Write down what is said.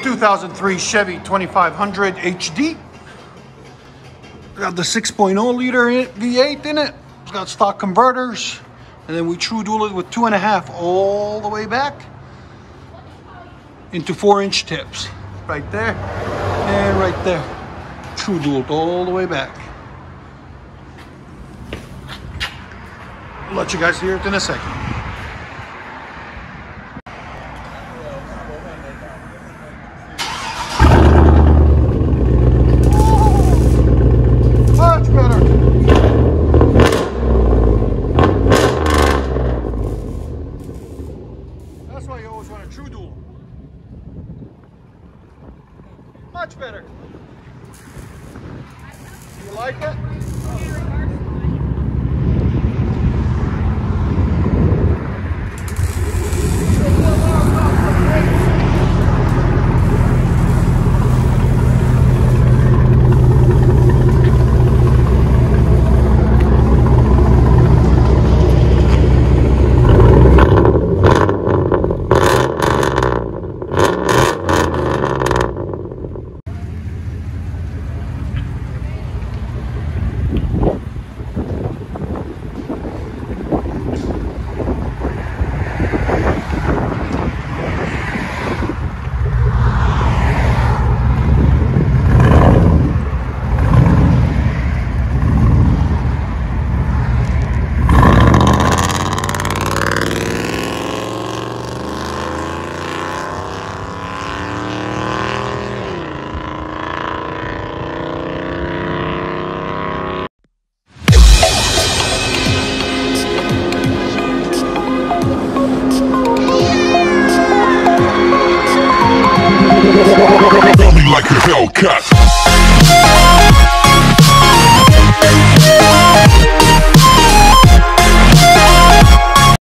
2003 Chevy 2500 HD. Got the 6.0 liter V8 in it. It's got stock converters. And then we true dual it with 2.5 all the way back into 4-inch tips. Right there and right there. True dual all the way back. I'll let you guys hear it in a second. Much better. That's why you always want a true dual. Much better. You like it? Like a Hellcat.